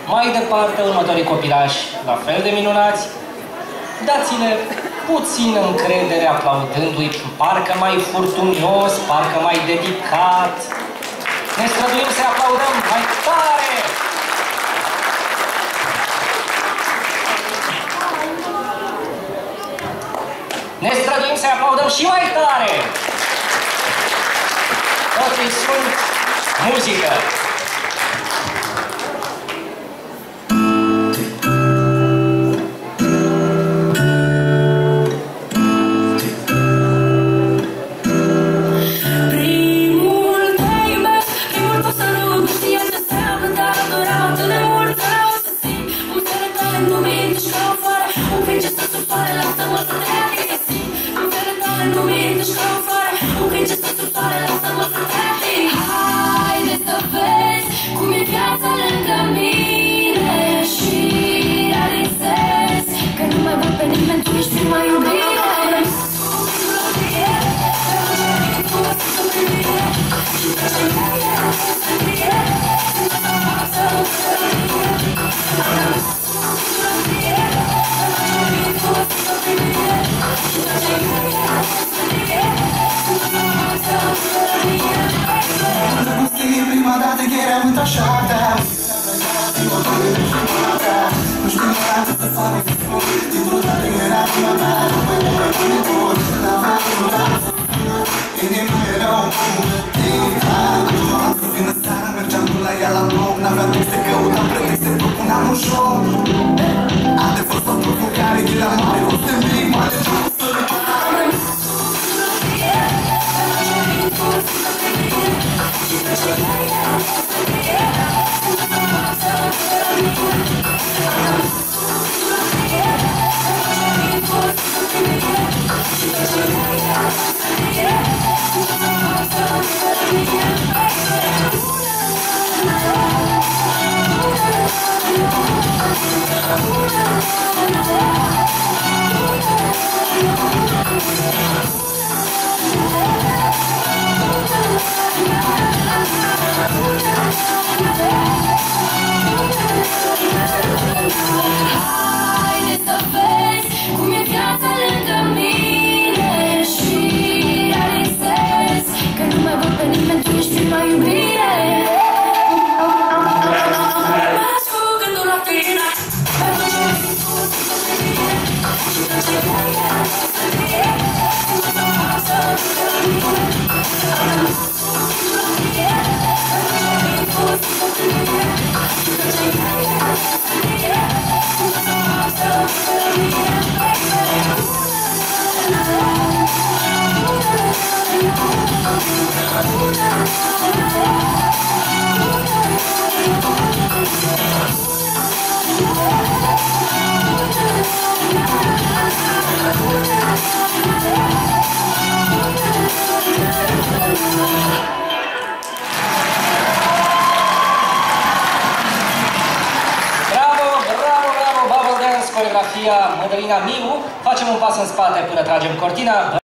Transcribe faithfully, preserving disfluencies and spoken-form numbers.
mai departe următorii copilași, la fel de minunați. Dați-le puțin încredere aplaudându-i, parcă mai furtunios, parcă mai dedicat. Ne străduim să aplaudăm mai tare! Ne străduim să aplaudăm și mai tare! Toții sunt muzică! Prima dată că eram într-o șaptea. Nu știu niciodată să fac ce spun. Dintr-o dată era prima mea. Nu mai mult ca până bun. N-aveam niciodată să spun. Inima era un bun. Am să vină seara, mergeam până la ea la bloc. N-aveam timp să căutam pretexte, propuneam un joc. Adevăr sau provocare, ghila mare, o să mic, mă alegeam cu sărătare. Haide să vezi cum e viața lângă mine și realizezi că nu mai văd pe nimeni, tu ești prima iubire. M-aș cu gândul la tine, pentru ce ai spus să fie și de ce vrei să fie. Mădălina Miu, facem un pas în spate până tragem cortina.